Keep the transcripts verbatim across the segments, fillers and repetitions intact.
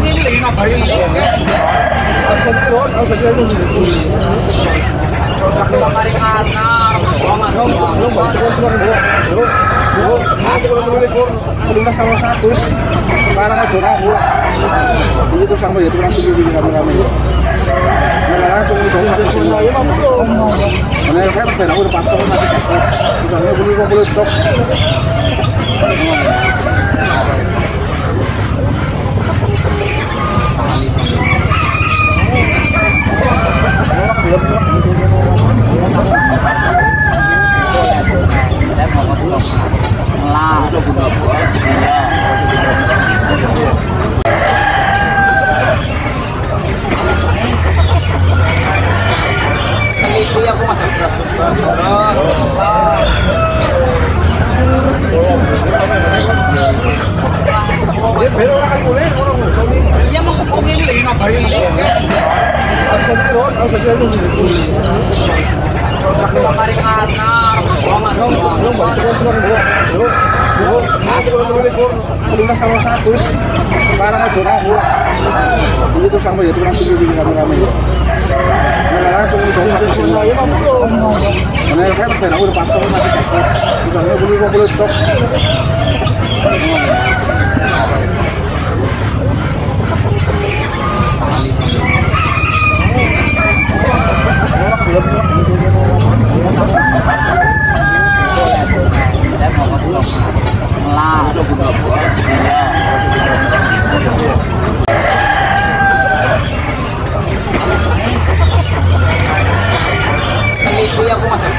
ini lagi ngapain? Harusnya lho, harusnya lho. Kalau kemarin anak, banget dong, belum terus kan bro, bro, bro, aku belum boleh bro, belum sama satu, sekarang aja aku, ini tuh sama ya tuh langsung di kamera-kamera ya, nah tunggu sama satu semua ya mau bro, mana saya pengen aku udah pasang nanti cepet, misalnya boleh kok boleh stop. Itu yang aku masih iya mau kupong ini lagi ngapain? Harusnya lho, harusnya lho. Kalau kemarin anak, banget dong, belum terus kan bro, bro, bro, aku belum boleh bro, belum sama satu, sekarang aja aku, ini tuh sama ya tuh langsung di kamera-kamera ya, nah tunggu sama satu semua ya mau bro, mana saya pengen aku udah pasang nanti cepet, misalnya boleh kok boleh stop. Itu yang aku masih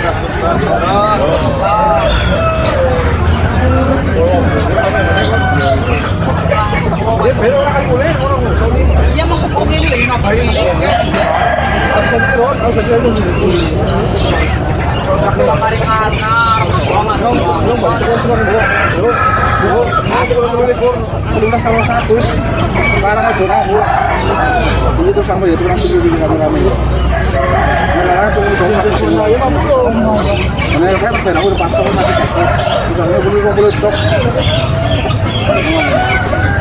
iya mau kupong ini lagi ngapain? Harusnya lho, harusnya lho. Kalau kemarin anak, banget dong, belum terus kan bro, bro, bro, aku belum boleh bro, belum sama satu, sekarang aja aku, ini tuh sama ya tuh langsung di kamera-kamera ya, nah tunggu sama satu semua ya mau bro, mana saya pengen aku udah pasang nanti cepet, misalnya boleh kok boleh stop.